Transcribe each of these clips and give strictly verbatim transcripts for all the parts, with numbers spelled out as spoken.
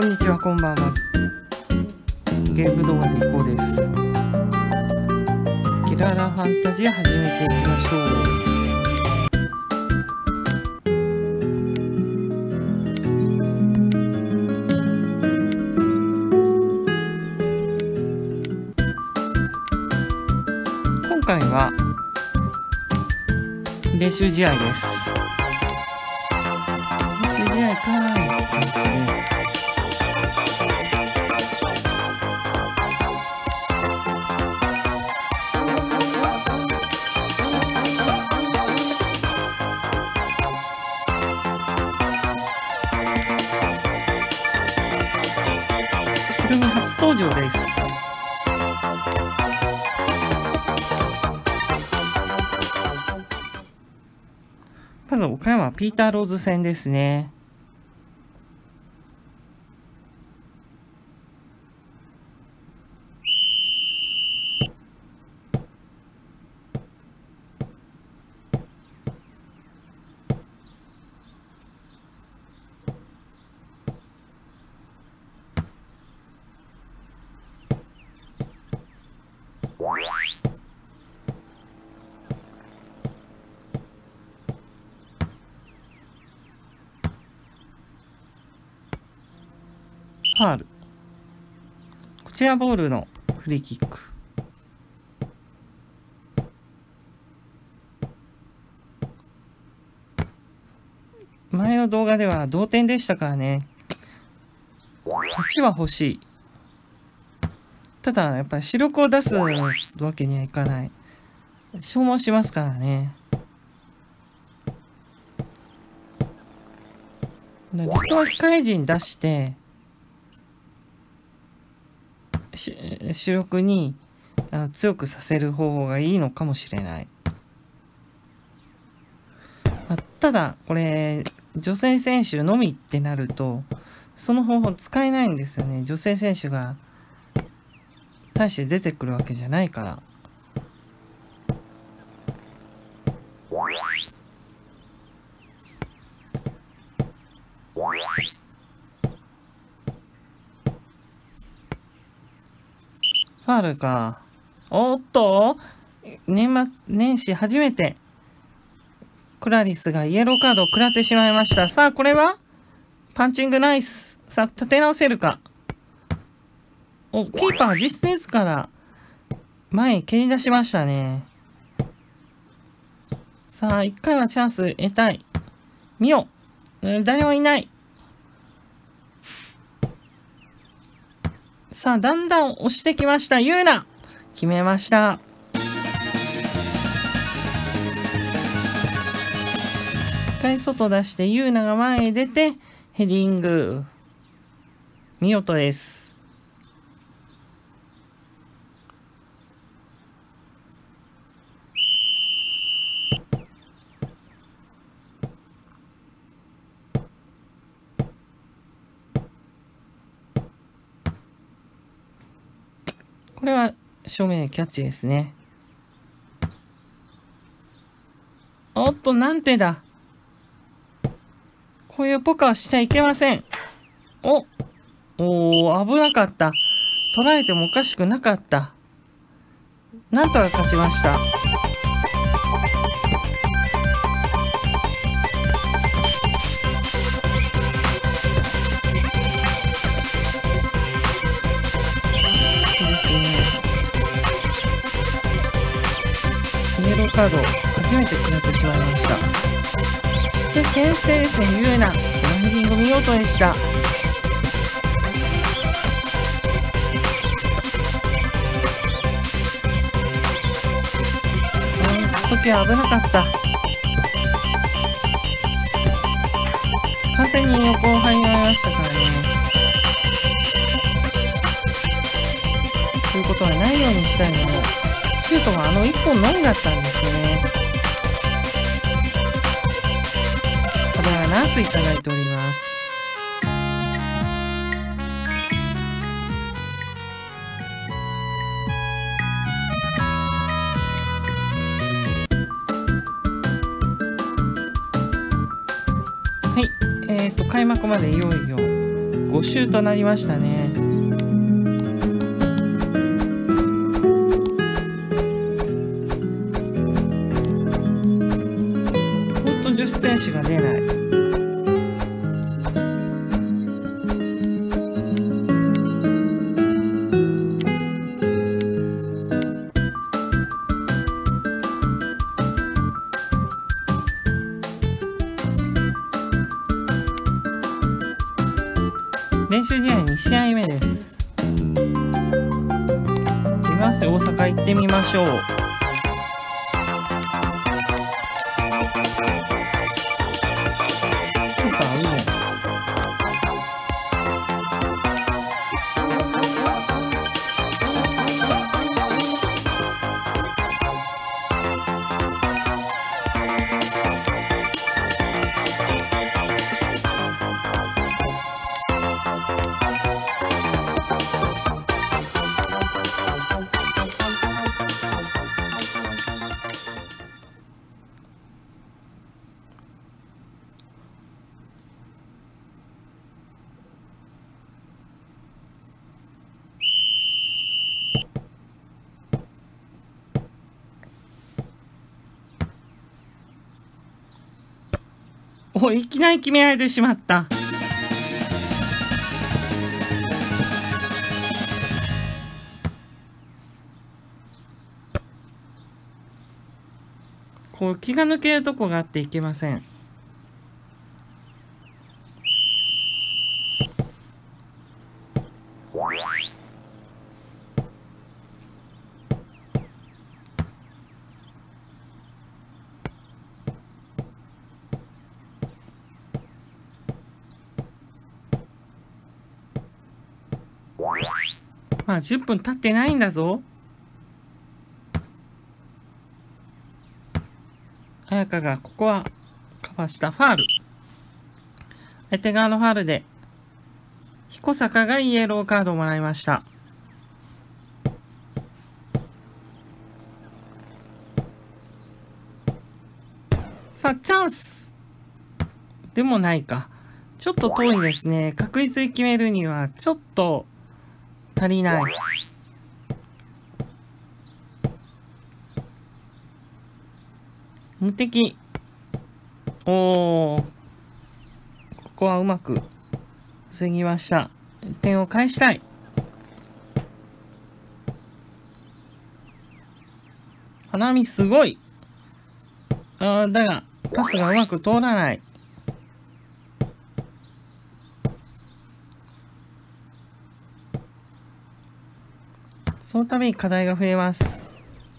こんにちは、こんばんは。ゲーム動画でいこうです。キララファンタジア始めていきましょう。今回は練習試合です。練習試合かーい。くるみ初登場です。まず岡山ピーターローズ戦ですね。ファール。こちらボールのフリーキック。前の動画では同点でしたからね。勝ちは欲しい。ただやっぱり主力を出すわけにはいかない。消耗しますからね。理想は控え陣出して主力に強くさせる方法がいいのかもしれない。まあ、ただこれ女性選手のみってなるとその方法使えないんですよね。女性選手が大して出てくるわけじゃないから。ファールか。おっと年末年始初めてクラリスがイエローカードを食らってしまいました。さあこれはパンチングナイス。さあ立て直せるか。おキーパー実践から前に蹴り出しましたね。さあいっかいはチャンス得たい。見よう、誰もいない。さあだんだん押してきました。ユーナ決めました。一回外出してユーナが前へ出てヘディング。見事です。これは正面キャッチですね。おっと、なんてだ。こういうポカはしちゃいけません。おおー、危なかった。捉えてもおかしくなかった。なんとか勝ちました。イエローカード初めて食らってしまいました。そして先制ですね、ユーナ。このヘディング見事でした。この時は危なかった。完全に横を入りましたからね。ということはないようにしたいもの。シュートがあのいっぽんのみだったんですね。これはななついただいております。はい、えっと開幕までいよいよご周となりましたね。ほんと女子選手が出ない。練習試合に試合目です。いますよ、大阪行ってみましょう。そうか、いいね。お、いきなり決められてしまった。こう気が抜けるとこがあっていけません。まあじゅっぷん経ってないんだぞ。彩香がここはカバーしたファール。相手側のファールで彦坂がイエローカードをもらいました。さあチャンスでもないか。ちょっと遠いですね。確実に決めるにはちょっと足りない。無敵。おー、ここはうまく防ぎました。点を返したい。花見すごい。あーだがパスがうまく通らない。そのために課題が増えます。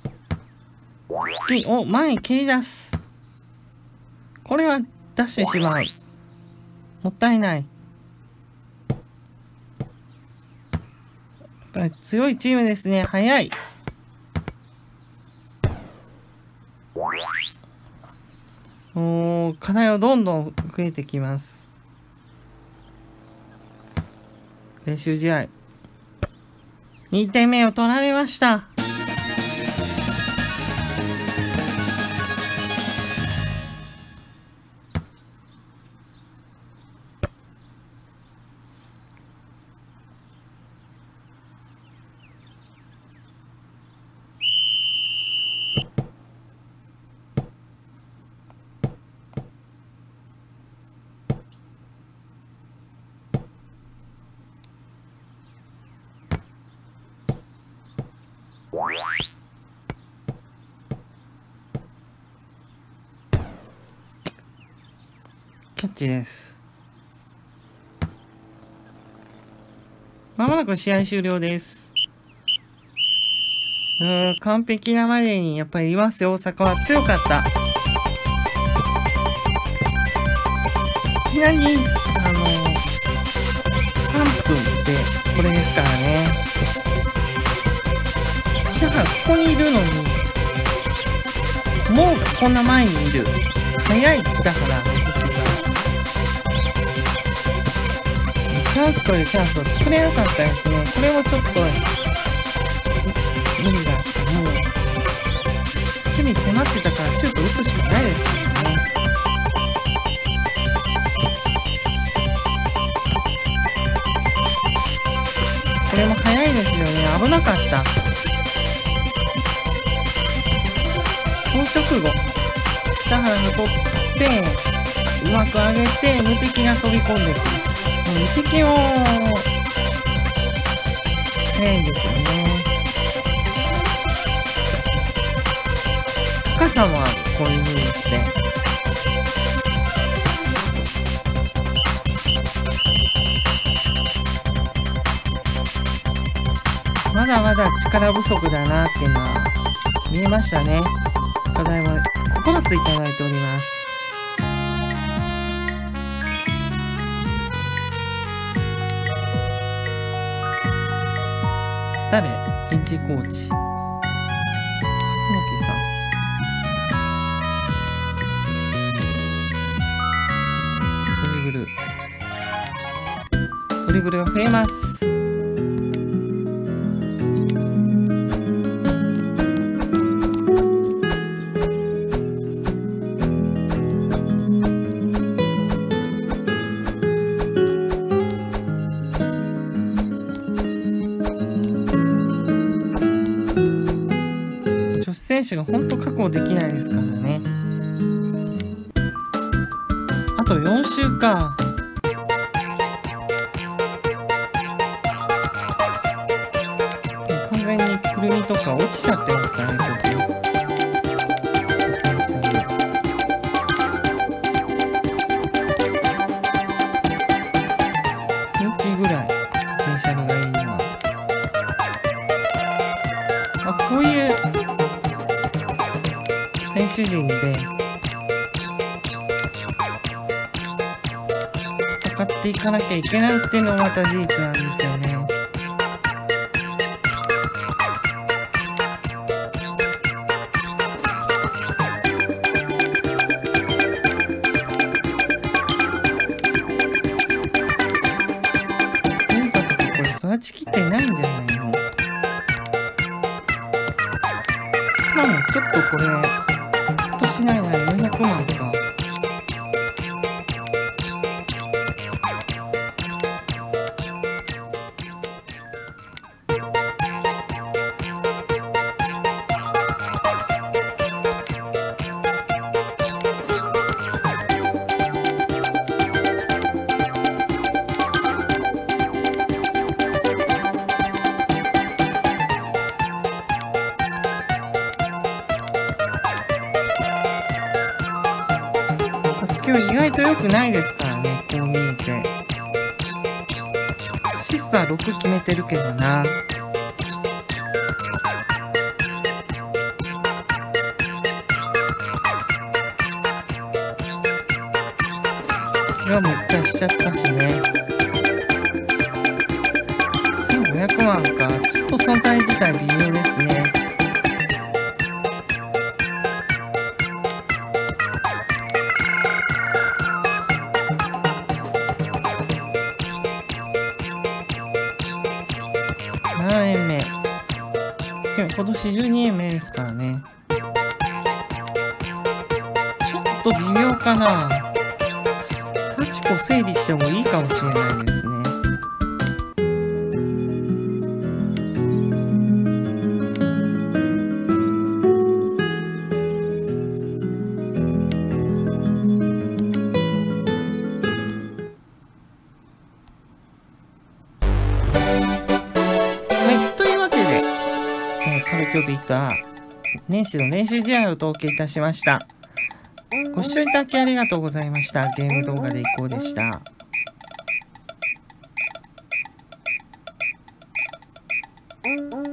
次、お、前に蹴り出す。これは出してしまう。もったいない。やっぱり強いチームですね。速い。おー、課題はどんどん増えてきます。練習試合。にてんめを取られました。キャッチです。まもなく試合終了です。うーん、完璧なまでにやっぱりいますよ。大阪は強かった。いきなり、あの、さんぷんってこれですからね。だからここにいるのに、もうこんな前にいる。早い、だから、チャンスというチャンスを作れなかったですね。これもちょっと、無理だった。もう、守備迫ってたからシュート打つしかないですからね。 れも早いですよね。危なかった。その直後、北原が取ってうまく上げて無敵が飛び込んでくる。無敵も早いんですよね。高さもこういう風にしてまだまだ力不足だなっていうのは見えましたね。課題はこここついただいております。誰？現地コーチ。楠木さん。ドリブル。ドリブルが増えます。選手が本当確保できないですからね。あとよん週か。完全にくるみとか落ちちゃってますからね、ここ。よきぐらいポテンシャルがいいのは。あ、こういう選手陣で戦っていかなきゃいけないっていうのもまた事実なんですよね。何かとかこれ育ちきってないんじゃないの？今もちょっとこれ今年ないならよんひゃくまんか。今日意外と良くないですからね、こう見えて。アシストはろく決めてるけどな。怪我も一回しちゃったしね。せんごひゃくまんか。ちょっと存在自体微妙ですね。ななねんめ。今年じゅうにねんめですからね。ちょっと微妙かな。幸子整理してもいいかもしれないですね。カルチョビター年始の練習試合を統計いたしました。ご視聴いただきありがとうございました。ゲーム動画でいこうでした。 うんうん